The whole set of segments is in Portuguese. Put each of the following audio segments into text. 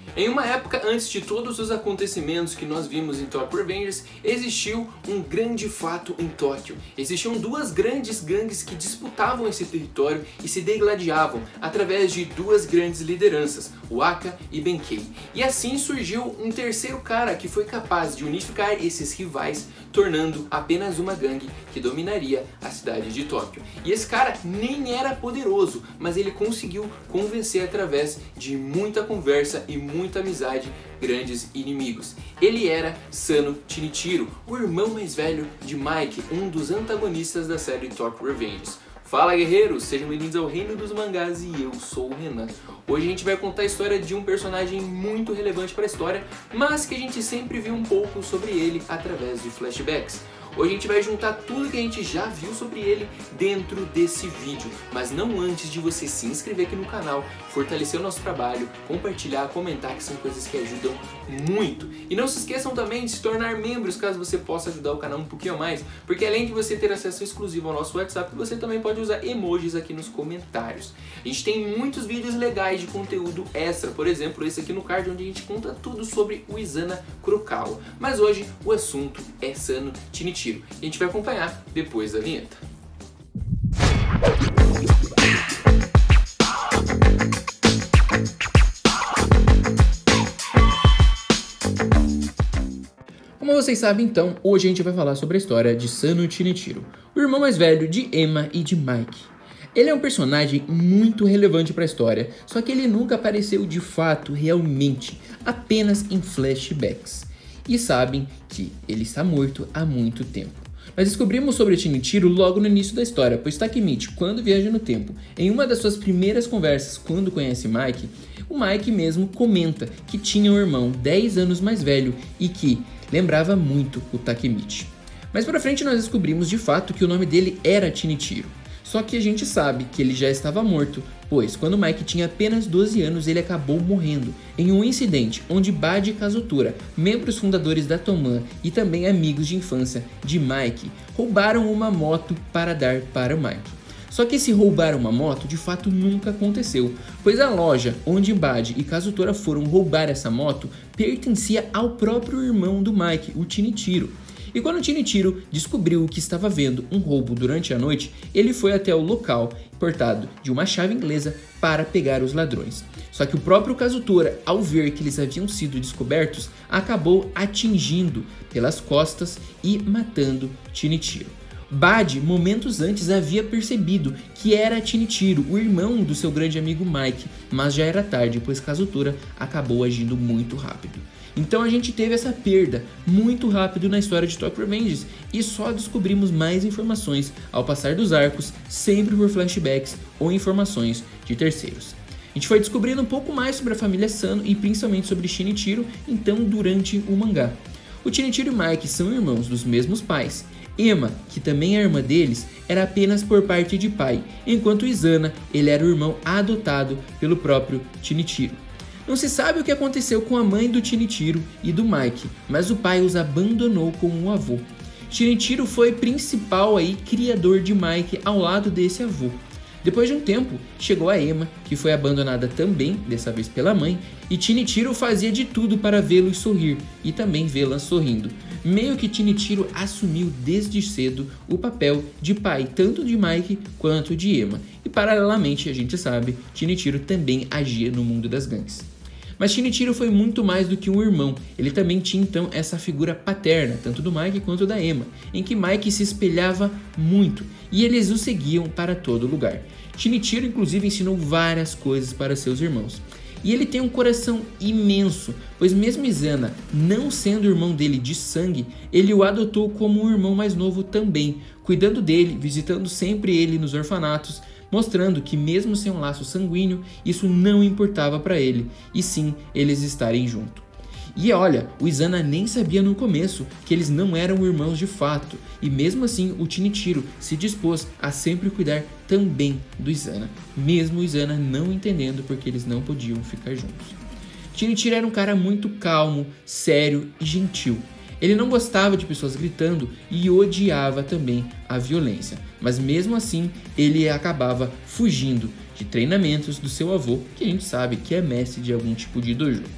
Em uma época antes de todos os acontecimentos que nós vimos em Tokyo Revengers, existiu um grande fato em Tóquio. Existiam duas grandes gangues que disputavam esse território e se degladiavam através de duas grandes lideranças, o Aka e Benkei. E assim surgiu um terceiro cara que foi capaz de unificar esses rivais, tornando apenas uma gangue que dominaria a cidade de Tóquio. E esse cara nem era poderoso, mas ele conseguiu convencer através de muita conversa e muita amizade grandes inimigos. Ele era Sano Shinichiro, o irmão mais velho de Mike, um dos antagonistas da série Tokyo Revengers. Fala guerreiros, sejam bem-vindos ao Reino dos Mangás e eu sou o Renan. Hoje a gente vai contar a história de um personagem muito relevante para a história, mas que a gente sempre viu um pouco sobre ele através de flashbacks. Hoje a gente vai juntar tudo que a gente já viu sobre ele dentro desse vídeo, mas não antes de você se inscrever aqui no canal, fortalecer o nosso trabalho, compartilhar, comentar, que são coisas que ajudam muito. E não se esqueçam também de se tornar membros, caso você possa ajudar o canal um pouquinho mais, porque além de você ter acesso exclusivo ao nosso WhatsApp, você também pode usar emojis aqui nos comentários. A gente tem muitos vídeos legais de conteúdo extra, por exemplo, esse aqui no card, onde a gente conta tudo sobre o Izana Kurokawa. Mas hoje o assunto é Sano Shinichiro. A gente vai acompanhar depois da vinheta. Como vocês sabem, então, hoje a gente vai falar sobre a história de Sano Shinichiro, o irmão mais velho de Ema e de Mike. Ele é um personagem muito relevante para a história, só que ele nunca apareceu de fato, realmente, apenas em flashbacks. E sabem que ele está morto há muito tempo. Nós descobrimos sobre Shinichiro logo no início da história, pois Takemichi, quando viaja no tempo, em uma das suas primeiras conversas quando conhece Mike, o Mike mesmo comenta que tinha um irmão 10 anos mais velho e que lembrava muito o Takemichi. Mais pra frente nós descobrimos de fato que o nome dele era Shinichiro. Só que a gente sabe que ele já estava morto, pois quando Mike tinha apenas 12 anos ele acabou morrendo em um incidente onde Bad e Kazutora, membros fundadores da Toman e também amigos de infância de Mike, roubaram uma moto para dar para o Mike. Só que esse roubar uma moto de fato nunca aconteceu, pois a loja onde Bad e Kazutora foram roubar essa moto pertencia ao próprio irmão do Mike, o Shinichiro. E quando Shinichiro descobriu que estava vendo um roubo durante a noite, ele foi até o local, portado de uma chave inglesa, para pegar os ladrões. Só que o próprio Kazutora, ao ver que eles haviam sido descobertos, acabou atingindo pelas costas e matando Shinichiro. Bad, momentos antes, havia percebido que era Shinichiro, o irmão do seu grande amigo Mike, mas já era tarde, pois Kazutora acabou agindo muito rápido. Então a gente teve essa perda muito rápido na história de Tokyo Revengers e só descobrimos mais informações ao passar dos arcos, sempre por flashbacks ou informações de terceiros. A gente foi descobrindo um pouco mais sobre a família Sano e principalmente sobre Shinichiro, então durante o mangá. O Shinichiro e Mike são irmãos dos mesmos pais. Ema, que também é irmã deles, era apenas por parte de pai, enquanto Izana, ele era o irmão adotado pelo próprio Shinichiro. Não se sabe o que aconteceu com a mãe do Shinichiro e do Mike, mas o pai os abandonou como um avô. Shinichiro foi principal criador de Mike ao lado desse avô. Depois de um tempo, chegou a Ema, que foi abandonada também, dessa vez pela mãe, e Shinichiro fazia de tudo para vê-los sorrir e também vê-la sorrindo. Meio que Shinichiro assumiu desde cedo o papel de pai, tanto de Mike quanto de Ema. E paralelamente, a gente sabe, Shinichiro também agia no mundo das gangues. Mas Shinichiro foi muito mais do que um irmão, ele também tinha então essa figura paterna, tanto do Mike quanto da Ema, em que Mike se espelhava muito e eles o seguiam para todo lugar. Shinichiro inclusive ensinou várias coisas para seus irmãos. E ele tem um coração imenso, pois mesmo Izana não sendo irmão dele de sangue, ele o adotou como um irmão mais novo também, cuidando dele, visitando sempre ele nos orfanatos, mostrando que mesmo sem um laço sanguíneo, isso não importava para ele, e sim eles estarem juntos. E olha, o Izana nem sabia no começo que eles não eram irmãos de fato, e mesmo assim o Shinichiro se dispôs a sempre cuidar também do Izana, mesmo o Izana não entendendo porque eles não podiam ficar juntos. Shinichiro era um cara muito calmo, sério e gentil. Ele não gostava de pessoas gritando e odiava também a violência, mas mesmo assim ele acabava fugindo de treinamentos do seu avô, que a gente sabe que é mestre de algum tipo de dojo.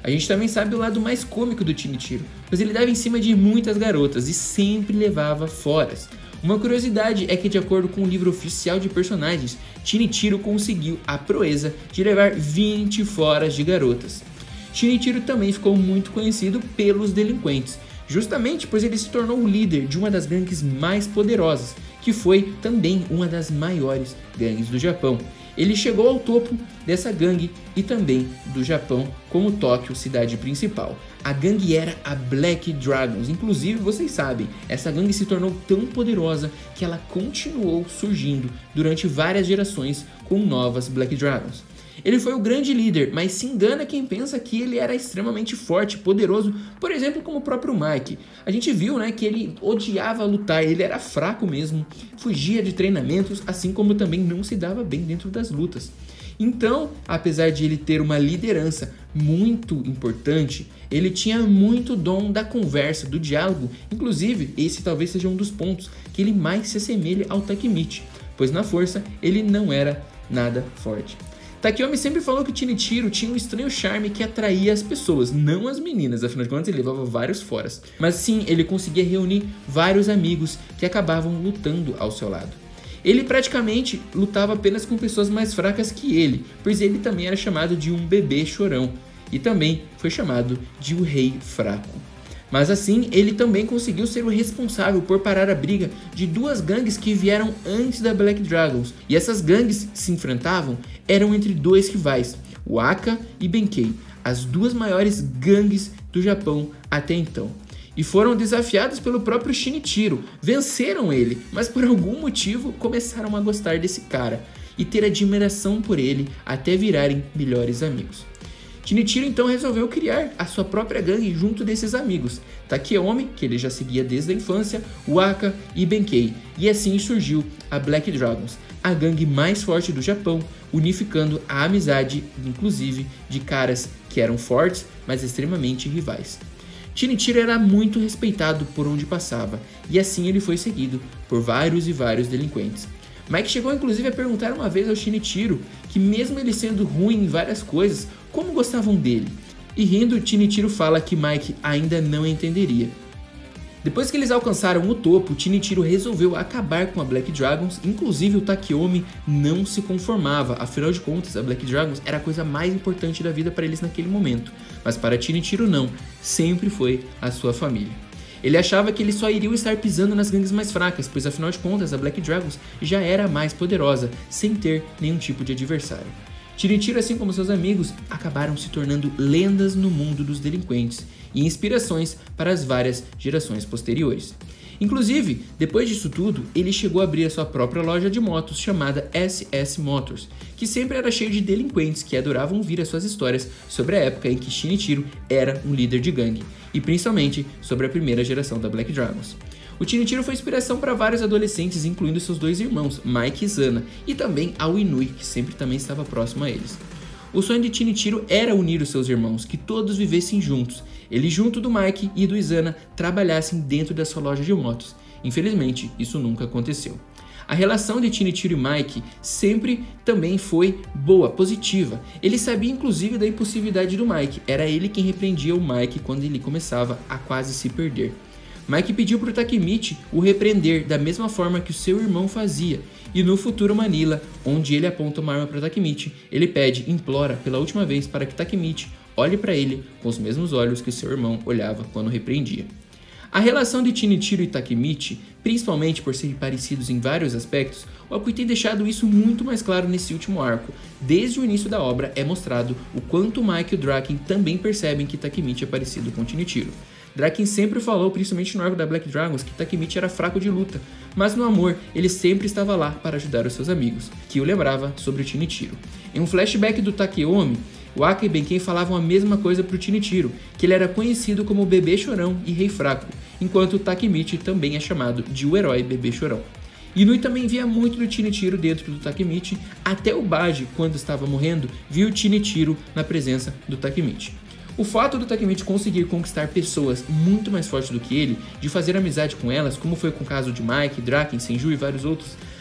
A gente também sabe o lado mais cômico do Shinichiro, pois ele dava em cima de muitas garotas e sempre levava foras. Uma curiosidade é que, de acordo com o livro oficial de personagens, Shinichiro conseguiu a proeza de levar 20 foras de garotas. Shinichiro também ficou muito conhecido pelos delinquentes, justamente pois ele se tornou o líder de uma das gangues mais poderosas, que foi também uma das maiores gangues do Japão. Ele chegou ao topo dessa gangue e também do Japão como Tóquio, cidade principal. A gangue era a Black Dragons, inclusive vocês sabem, essa gangue se tornou tão poderosa que ela continuou surgindo durante várias gerações com novas Black Dragons. Ele foi o grande líder, mas se engana quem pensa que ele era extremamente forte, poderoso, por exemplo, como o próprio Mike. A gente viu, né, que ele odiava lutar, ele era fraco mesmo, fugia de treinamentos, assim como também não se dava bem dentro das lutas. Então, apesar de ele ter uma liderança muito importante, ele tinha muito dom da conversa, do diálogo. Inclusive, esse talvez seja um dos pontos que ele mais se assemelha ao Takemichi, pois na força ele não era nada forte. Takeyomi sempre falou que o Shinichiro tinha um estranho charme que atraía as pessoas, não as meninas, afinal de contas ele levava vários foras. Mas sim, ele conseguia reunir vários amigos que acabavam lutando ao seu lado. Ele praticamente lutava apenas com pessoas mais fracas que ele, pois ele também era chamado de um bebê chorão, e também foi chamado de o rei fraco. Mas assim, ele também conseguiu ser o responsável por parar a briga de duas gangues que vieram antes da Black Dragons. E essas gangues que se enfrentavam eram entre dois rivais, o Aka e Benkei, as duas maiores gangues do Japão até então. E foram desafiadas pelo próprio Shinichiro, venceram ele, mas por algum motivo começaram a gostar desse cara e ter admiração por ele até virarem melhores amigos. Shinichiro então resolveu criar a sua própria gangue junto desses amigos, Takeyomi, que ele já seguia desde a infância, o Aka e Benkei, e assim surgiu a Black Dragons, a gangue mais forte do Japão, unificando a amizade, inclusive, de caras que eram fortes, mas extremamente rivais. Shinichiro era muito respeitado por onde passava, e assim ele foi seguido por vários e vários delinquentes. Mike chegou inclusive a perguntar uma vez ao Shinichiro que, mesmo ele sendo ruim em várias coisas, como gostavam dele. E rindo, Shinichiro fala que Mike ainda não entenderia. Depois que eles alcançaram o topo, Shinichiro resolveu acabar com a Black Dragons, inclusive o Takeyomi não se conformava, afinal de contas a Black Dragons era a coisa mais importante da vida para eles naquele momento, mas para Shinichiro não, sempre foi a sua família. Ele achava que eles só iriam estar pisando nas gangues mais fracas, pois afinal de contas a Black Dragons já era a mais poderosa, sem ter nenhum tipo de adversário. Shinichiro, assim como seus amigos, acabaram se tornando lendas no mundo dos delinquentes e inspirações para as várias gerações posteriores. Inclusive, depois disso tudo, ele chegou a abrir a sua própria loja de motos chamada SS Motors, que sempre era cheio de delinquentes que adoravam ouvir as suas histórias sobre a época em que Shinichiro era um líder de gangue, e principalmente sobre a primeira geração da Black Dragons. O Shinichiro foi inspiração para vários adolescentes, incluindo seus dois irmãos, Mike e Zana, e também ao Inui, que sempre também estava próximo a eles. O sonho de Shinichiro era unir os seus irmãos, que todos vivessem juntos. Ele, junto do Mike e do Izana, trabalhassem dentro da sua loja de motos. Infelizmente, isso nunca aconteceu. A relação de Shinichiro e Mike sempre também foi boa, positiva. Ele sabia inclusive da impulsividade do Mike, era ele quem repreendia o Mike quando ele começava a quase se perder. Mike pediu para o Takemichi o repreender da mesma forma que o seu irmão fazia, e no futuro Manila, onde ele aponta uma arma para Takemichi, ele implora pela última vez para que Takemichi olhe para ele com os mesmos olhos que seu irmão olhava quando repreendia. A relação de Shinichiro e Takemichi, principalmente por serem parecidos em vários aspectos, o Akui tem deixado isso muito mais claro nesse último arco. Desde o início da obra é mostrado o quanto Mike e o Draken também percebem que Takemichi é parecido com Shinichiro. Draken sempre falou, principalmente no arco da Black Dragons, que Takemichi era fraco de luta, mas no amor ele sempre estava lá para ajudar os seus amigos, que o lembrava sobre o Shinichiro. Em um flashback do Takeyomi, o Aka e Benkei falavam a mesma coisa para o Shinichiro, que ele era conhecido como bebê chorão e rei fraco, enquanto o Takemichi também é chamado de o herói bebê chorão. Inui também via muito do Shinichiro dentro do Takemichi, até o Baji, quando estava morrendo, viu o Shinichiro na presença do Takemichi. O fato do Takemichi conseguir conquistar pessoas muito mais fortes do que ele, de fazer amizade com elas, como foi com o caso de Mike, Draken, Senju e vários outros,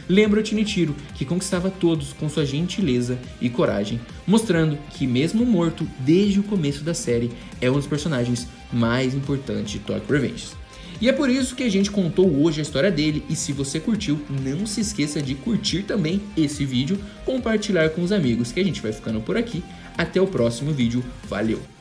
lembra o Shinichiro, que conquistava todos com sua gentileza e coragem, mostrando que mesmo morto desde o começo da série, é um dos personagens mais importantes de Tokyo Revengers. E é por isso que a gente contou hoje a história dele, e se você curtiu, não se esqueça de curtir também esse vídeo, compartilhar com os amigos, que a gente vai ficando por aqui. Até o próximo vídeo, valeu!